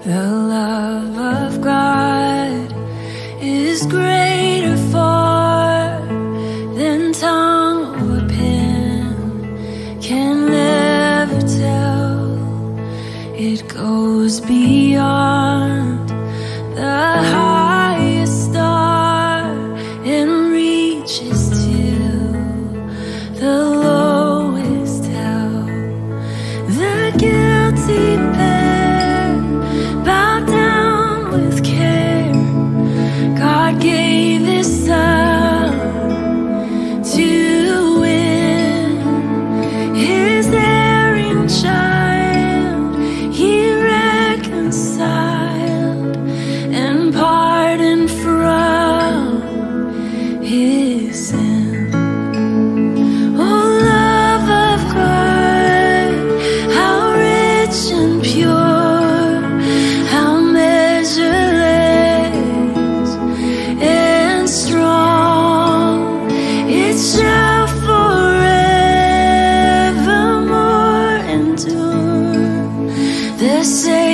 The love of God is greater far than tongue or pen can never tell. It goes beyond the highest star and reaches to the lowest hell. The guilty pair bowed down with care. God gave His Son to win His erring child. He reconciled and pardoned from His sin. Oh, love of God, how rich and pure, how measureless and strong. It shall forevermore endure. The